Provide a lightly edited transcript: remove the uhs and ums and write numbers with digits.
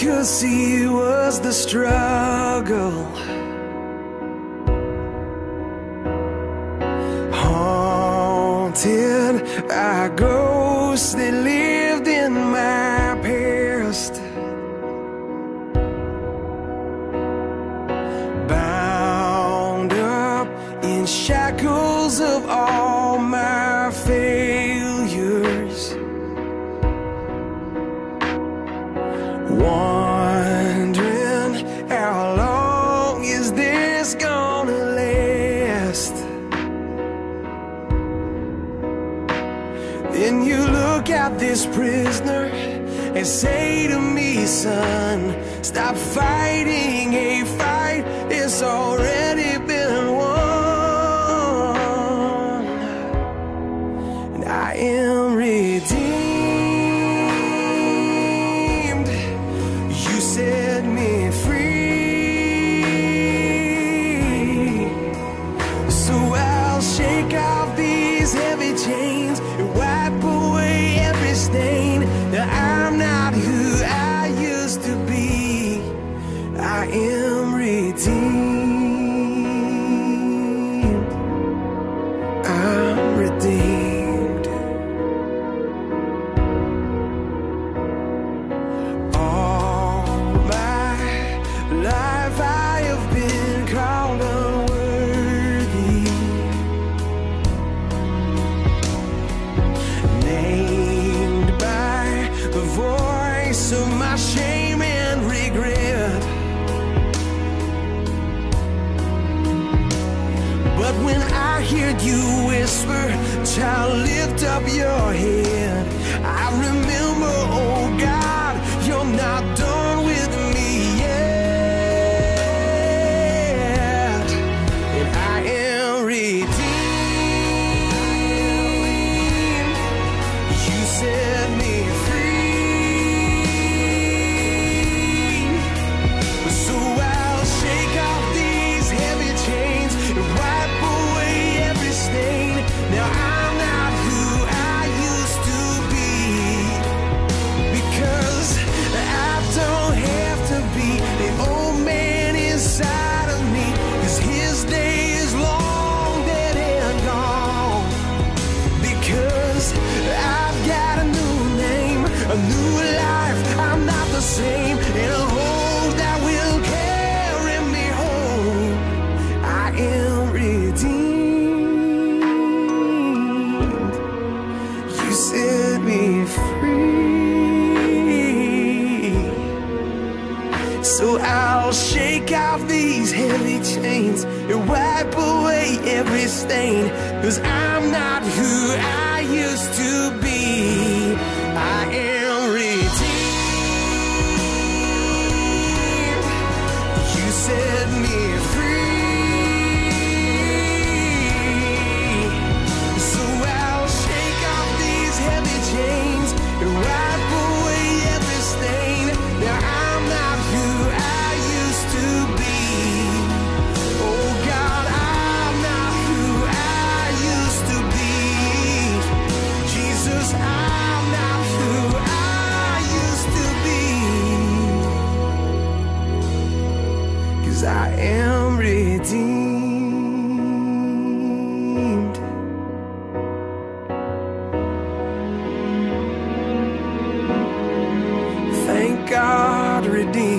could see was the struggle. Haunted by ghosts that lived in my past, bound up in shackles of all my failures, wondering how long is this gonna last. Then you look at this prisoner and say to me, son, stop fighting a fight it's already been won. And I am redeemed. You set me free. So I'll shake off these heavy chains and wipe away every stain. That I'm not who I used to be. I am redeemed. I'm redeemed. All my life I have been called unworthy, named by the voice of my shame and regret. But when I heard you whisper, child, lift up your head, I remember, oh God, you're not done with me yet. And I am redeemed. You set me free. So I'll shake off these heavy chains and wipe away every stain. Now I'm not who I used to be, because I don't have to be the old man inside of me, 'cause his day is long dead and gone. Because I've got a new name, a new life, I'm not the same, and a hope that will carry me home. I am redeemed. You set me free. So I'll shake off these heavy chains and wipe away every stain, 'cause I'm not who I used to be. I am redeemed. You set me free. So I'll shake off these heavy chains and wipe away every stain. Now I'm not who I used to be. Oh God, I'm not who I used to be. Jesus, I'm not who I used to be. 'Cause I am redeemed. Thank God, redeemed.